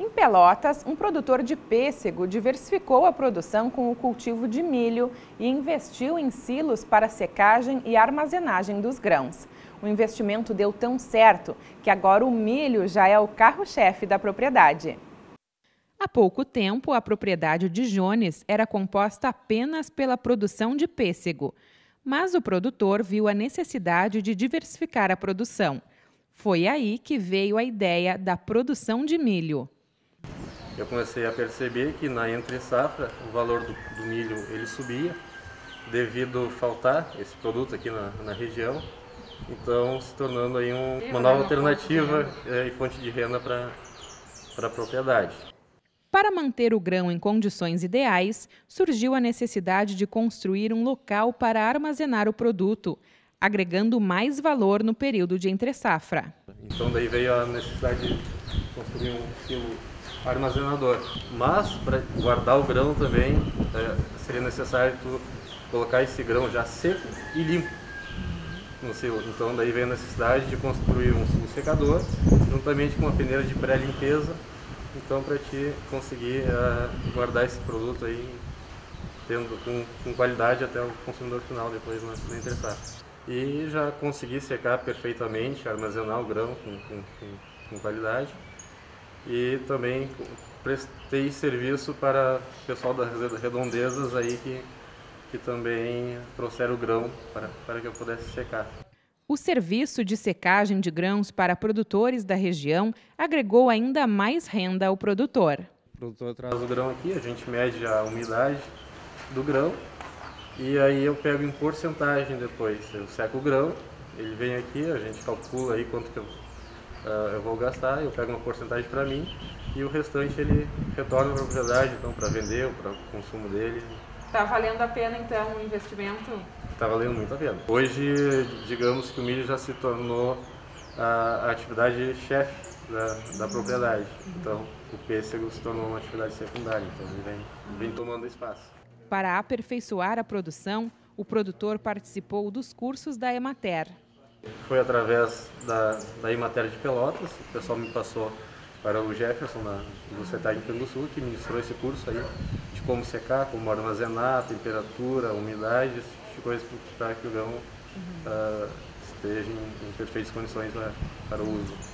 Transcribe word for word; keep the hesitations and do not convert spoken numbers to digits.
Em Pelotas, um produtor de pêssego diversificou a produção com o cultivo de milho e investiu em silos para secagem e armazenagem dos grãos. O investimento deu tão certo que agora o milho já é o carro-chefe da propriedade. Há pouco tempo, a propriedade de Jones era composta apenas pela produção de pêssego, mas o produtor viu a necessidade de diversificar a produção. Foi aí que veio a ideia da produção de milho. Eu comecei a perceber que na entre-safra o valor do, do milho ele subia devido faltar esse produto aqui na, na região, então se tornando aí um, uma nova alternativa é, e fonte de renda para para a propriedade. Para manter o grão em condições ideais, surgiu a necessidade de construir um local para armazenar o produto, agregando mais valor no período de entre-safra. Então daí veio a necessidade de construir um silo armazenador. Mas para guardar o grão também é, seria necessário tu colocar esse grão já seco e limpo no silo. Então daí veio a necessidade de construir um silo secador, juntamente com uma peneira de pré-limpeza. Então, para te conseguir uh, guardar esse produto aí, tendo com, com qualidade até o consumidor final depois na, na entre-safra. E já consegui secar perfeitamente, armazenar o grão com, com, com, com qualidade. E também prestei serviço para o pessoal das redondezas aí que, que também trouxeram o grão para, para que eu pudesse secar. O serviço de secagem de grãos para produtores da região agregou ainda mais renda ao produtor. O produtor traz o grão aqui, a gente mede a umidade do grão e aí eu pego em porcentagem depois. Eu seco o grão, ele vem aqui, a gente calcula aí quanto que eu, uh, eu vou gastar, eu pego uma porcentagem para mim e o restante ele retorna para a propriedade, então para vender ou para o consumo dele. Está valendo a pena então o investimento? Está valendo muito a pena. Hoje, digamos que o milho já se tornou a, a atividade chefe da, da propriedade. Então, o pêssego se tornou uma atividade secundária, então ele vem, vem tomando espaço. Para aperfeiçoar a produção, o produtor participou dos cursos da Emater. Foi através da, da Emater de Pelotas, o pessoal me passou para o Jefferson, na, do CETAG em Canguçu, que ministrou esse curso aí de como secar, como armazenar, temperatura, umidade, esse tipo de coisa para que o grão uhum. uh, esteja em, em perfeitas condições para, para o uso.